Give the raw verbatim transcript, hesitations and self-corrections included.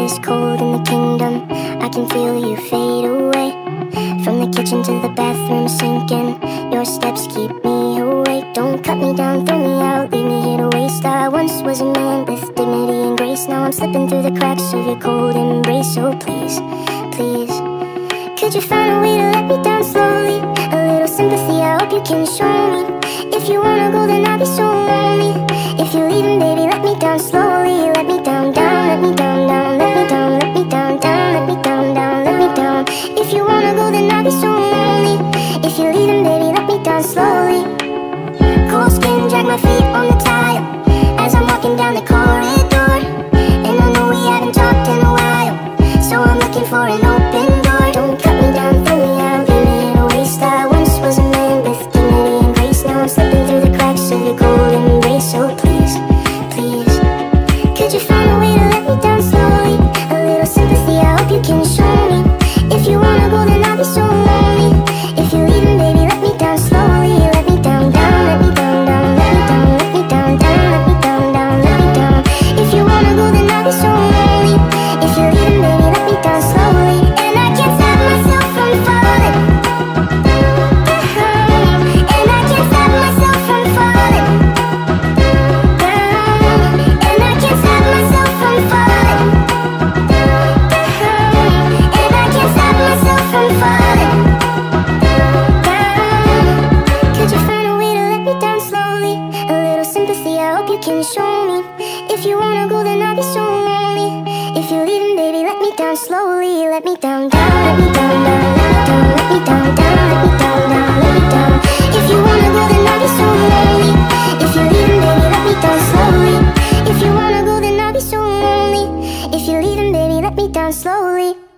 this cold in the kingdom. I can feel you fade away. From the kitchen to the bathroom sinking, your steps keep me awake. Don't cut me down, throw me out, leave me here to waste. I once was a man with dignity and grace. Now I'm slipping through the cracks of your cold embrace. So please, please, could you find a way to let me down slowly? A little sympathy, I hope you can show me. If you wanna go, then I'll be so lonely. If you're leaving, baby, let me down slowly. Let me down, down, let me down, down, let me down, let me down, down, let me down, down, let me down. If you wanna go, then I'll be so lonely. If you're leaving, baby, let me down slowly. Cold skin, drag my feet on the tile as I'm walking down the corridor. And I know we haven't talked in a while, so I'm looking for an open door. Don't cut me down, throw me out, leave me in a waste. I once was a man with dignity and grace. Now I'm slipping through the cracks of your cold embrace. So please, please, could you find a way to let me down slowly? A little sympathy, I hope you can show me. If you wanna go, then I'll be so lonely. If you're leaving, baby, let me down slowly. Let me down, down, let me down, down, let me down, let me down, down, let me down, down, let me down. If you wanna go, then I'll be so lonely. If you're leaving, baby, let me down slowly. And I can't stop myself from falling down. And I can't stop myself from falling down. And I can't stop myself from falling down. And I can't stop myself from falling down. Could you find a way to let me down slowly? A little sympathy, I hope you can show me. If you wanna go, then I'll be so lonely. If you're leaving, baby, let me down slowly. Let me down, down, let me down, down, let me down, let me down, down, let me down, down, let me down. If you wanna go, then I'll be so lonely. If you're leaving, baby, let me down slowly. If you wanna go, then I'll be so lonely. If you're leaving, baby, let me down slowly.